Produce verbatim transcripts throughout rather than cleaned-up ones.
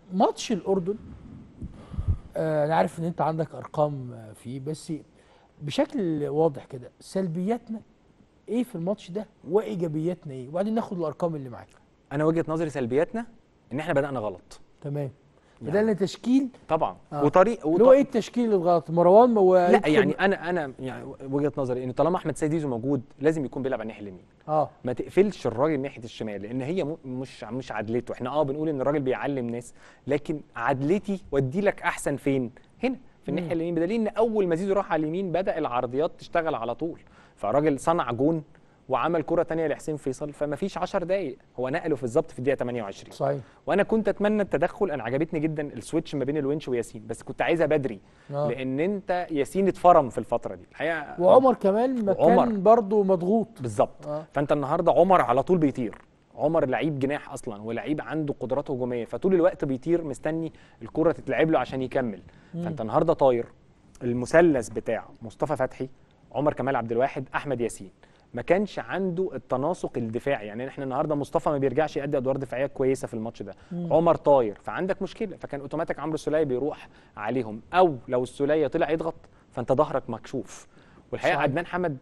ماتش الاردن، آه انا عارف ان انت عندك ارقام فيه، بس بشكل واضح كده سلبياتنا ايه في الماتش ده وايجابياتنا ايه، وبعدين ناخد الارقام اللي معاك. انا وجهه نظري سلبياتنا ان احنا بدانا غلط. تمام. يعني بدأنا تشكيل طبعا آه. وطريق اللي هو ايه التشكيل الغلط؟ مروان هو لا يعني انا انا يعني وجهه نظري ان طالما احمد سيد زيزو موجود لازم يكون بيلعب على الناحيه اليمين. اه ما تقفلش الراجل ناحيه الشمال، لان هي م- مش مش عدلته. احنا اه بنقول ان الراجل بيعلم ناس، لكن عدلتي ودي لك احسن فين؟ هنا في الناحيه اليمين، بدليل ان اول ما زيزو راح على اليمين بدا العرضيات تشتغل على طول. فالراجل صنع جون وعمل كره ثانيه لحسين فيصل، فما فيش عشر دقائق هو نقله في الظبط في الدقيقه ثمانية وعشرين. صحيح. وانا كنت اتمنى التدخل، انا عجبتني جدا السويتش ما بين الونش وياسين، بس كنت عايزها بدري. آه. لان انت ياسين اتفرم في الفتره دي الحقيقه، وعمر كمان ما كان برضه مضغوط بالظبط. آه. فانت النهارده عمر على طول بيطير، عمر لعيب جناح اصلا ولعيب عنده قدرات هجوميه، فطول الوقت بيطير مستني الكره تتلعب له عشان يكمل. مم. فانت النهارده طاير المثلث بتاع مصطفى فتحي، عمر كمال عبد الواحد، احمد ياسين، ما كانش عنده التناسق الدفاعي. يعني احنا النهارده مصطفى ما بيرجعش يأدي ادوار دفاعيه كويسه في الماتش ده، مم. عمر طاير، فعندك مشكله. فكان اوتوماتيك عمرو السوليه بيروح عليهم، او لو السوليه طلع يضغط فانت ظهرك مكشوف. والحقيقه صحيح. عدنان حمد،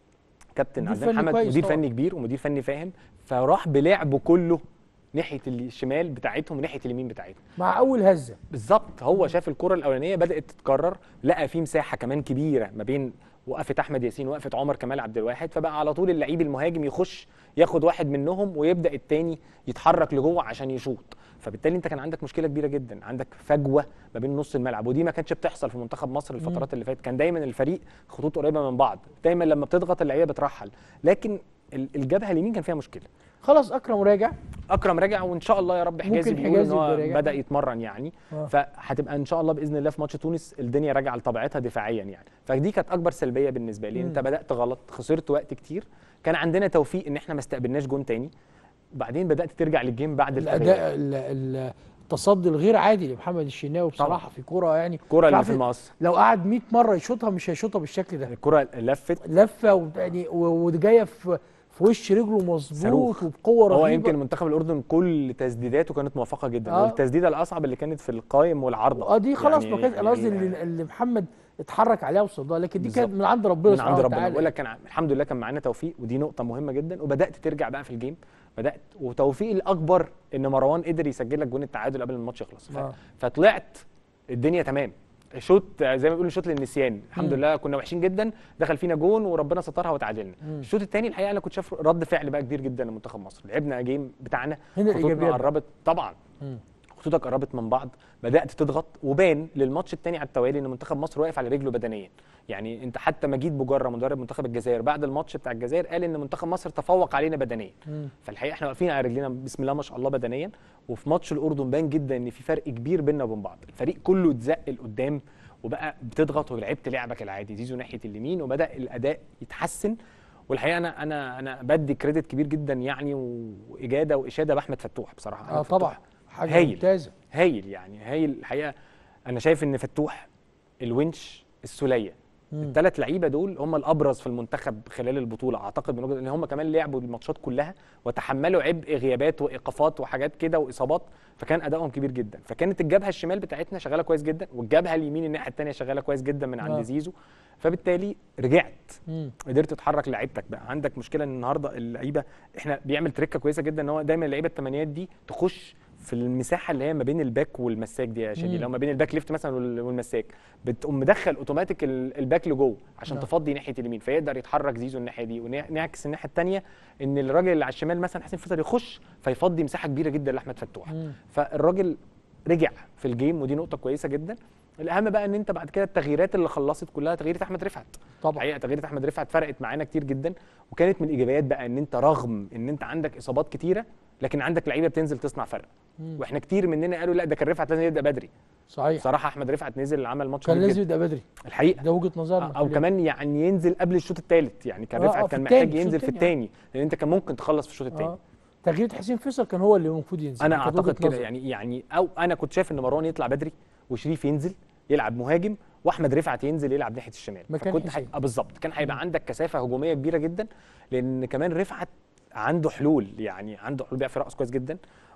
كابتن مدير عدنان فني حمد كويس مدير طبعا. فني كبير ومدير فني فاهم، فراح بلعبه كله ناحيه الشمال بتاعتهم وناحيه اليمين بتاعتهم. مع اول هزه بالظبط، هو شاف الكره الاولانيه بدات تتكرر، لقى في مساحه كمان كبيره ما بين وقفه احمد ياسين وقفه عمر كمال عبد الواحد، فبقى على طول اللعيب المهاجم يخش ياخد واحد منهم ويبدا الثاني يتحرك لجوه عشان يشوط. فبالتالي انت كان عندك مشكله كبيره جدا، عندك فجوه ما بين نص الملعب، ودي ما كانتش بتحصل في منتخب مصر الفترات اللي فاتت. كان دايما الفريق خطوط قريبه من بعض، دايما لما بتضغط اللعيبه بترحل، لكن الجبهه اليمين كان فيها مشكله. خلاص اكرم راجع، اكرم راجع وان شاء الله يا رب. حجازي ممكن بيقول حجازي ان هو يبقى بدا راجع. يتمرن يعني آه. فهتبقى ان شاء الله باذن الله في ماتش تونس الدنيا راجعه لطبيعتها دفاعيا يعني. فدي كانت اكبر سلبيه بالنسبه لي. مم. انت بدات غلط، خسرت وقت كتير، كان عندنا توفيق ان احنا ما استقبلناش جون تاني، وبعدين بدات ترجع للجيم بعد الاداء ال- ال- التصدي الغير عادي لمحمد الشناوي بصراحه طبعا. في كوره، يعني الكره اللي عارف في المقص، لو قعد مية مره يشوطها مش هيشوطها بالشكل ده. الكره لفت لفه و- يعني و- وجايه في في وش رجله مظبوط صاروخ. وبقوه رهيبه. هو يمكن منتخب الاردن كل تسديداته كانت موفقه جدا، آه. والتسديده الاصعب اللي كانت في القايم والعارضه اه دي خلاص يعني ما كانت، انا قصدي يعني اللي, اللي محمد اتحرك عليها وصدها، لكن دي بالظبط. كانت من عند ربنا من سبحانه عند ربنا. وتعالى. بقول لك كان الحمد لله كان معانا توفيق، ودي نقطه مهمه جدا، وبدات ترجع بقى في الجيم. بدات وتوفيق الاكبر ان مروان قدر يسجل لك جون التعادل قبل الماتش يخلص. ف... آه. فطلعت الدنيا تمام. شوط زي ما بيقولوا شوط للنسيان، الحمد مم. لله كنا وحشين جدا، دخل فينا جون وربنا سترها وتعادلنا. مم. الشوط الثاني الحقيقه انا كنت شايف رد فعل بقى كبير جدا لمنتخب مصر، لعبنا جيم بتاعنا، هنا خطوطنا الإيجابيات بقى. قربت طبعا، مم. خطوطك قربت من بعض، بدات تضغط، وبان للماتش الثاني على التوالي ان منتخب مصر واقف على رجله بدنيا. يعني انت حتى مجيد بوجره مدرب منتخب الجزائر بعد الماتش بتاع الجزائر قال ان منتخب مصر تفوق علينا بدنيا. مم. فالحقيقه احنا واقفين على رجلينا بسم الله ما شاء الله بدنيا. وفي ماتش الاردن بان جدا ان في فرق كبير بيننا وبين بعض، الفريق كله اتزق لقدام وبقى بتضغط ولعبت لعبك العادي، زيزو ناحيه اليمين، وبدا الاداء يتحسن. والحقيقه انا انا انا بدي كريدت كبير جدا يعني واجاده واشاده باحمد فتوح بصراحه. اه طبعا حاجه هايل ممتازه، هايل يعني هايل الحقيقه. انا شايف ان فتوح، الونش، السوليه، الثلاث لعيبه دول هم الابرز في المنتخب خلال البطوله اعتقد، من وجهه ان هم كمان لعبوا الماتشات كلها وتحملوا عبء غيابات وايقافات وحاجات كده واصابات، فكان ادائهم كبير جدا. فكانت الجبهه الشمال بتاعتنا شغاله كويس جدا، والجبهه اليمين الناحيه الثانيه شغاله كويس جدا من عند آه. زيزو. فبالتالي رجعت، مم. قدرت تتحرك لعيبتك. بقى عندك مشكله ان النهارده اللعيبه، احنا بيعمل تريكه كويسه جدا ان هو دايما اللعيبه الثمانيات دي تخش في المساحه اللي هي ما بين الباك والمساك دي يا شادي، مم. لو ما بين الباك ليفت مثلا وال- والمساك، بتقوم مدخل اوتوماتيك ال- الباك لجوه عشان نعم. تفضي ناحيه اليمين، فيقدر يتحرك زيزو الناحيه دي، ونعكس الناحيه الثانيه ان الراجل اللي على الشمال مثلا حسين فيصل يخش فيفضي مساحه كبيره جدا لاحمد فتوح. مم. فالراجل رجع في الجيم، ودي نقطه كويسه جدا. الاهم بقى ان انت بعد كده التغييرات اللي خلصت كلها تغييرات احمد رفعت. طبعا الحقيقه تغييرات احمد رفعت فرقت معانا كتير جدا، وكانت من الايجابيات بقى ان انت رغم ان انت عندك اصابات كتيره لكن عندك لعيبه بتنزل تصنع فرق. مم. واحنا كتير مننا قالوا لا ده كان رفعت لازم يبدا بدري. صحيح، بصراحه احمد رفعت نزل عمل ماتش كان كبير لازم جدا يبقى بدري، الحقيقه، ده وجهه نظرنا او كلنا. كمان يعني ينزل قبل الشوط الثالث. يعني كان آه، آه، رفعت في كان التاني، محتاج الشوط ينزل في التاني، آه. الثاني، لان انت كان ممكن تخلص في الشوط الثاني. اه تغيير حسين فيصل كان هو اللي المفروض ينزل، انا كانت اعتقد وجهة كده نظر. يعني يعني او انا كنت شايف ان مروان يطلع بدري وشريف ينزل يلعب مهاجم واحمد رفعت ينزل يلعب ناحيه الشمال، مكان فكنت حسين. هيبقى بالظبط كان هيبقى مم. عندك كثافه هجوميه كبيره جدا، لان كمان رفعت عنده حلول، يعني عنده حلول بيعرف يرقص كويس جدا،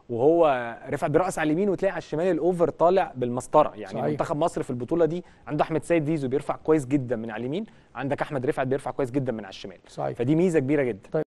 وهو رفعت برأس على اليمين، وتلاقي على الشمال الاوفر طالع بالمسطره. يعني صحيح. منتخب مصر في البطوله دي عنده احمد سيد زيزو بيرفع كويس جدا من على اليمين، عندك احمد رفعت بيرفع كويس جدا من على الشمال. صحيح. فدي ميزه كبيره جدا. طيب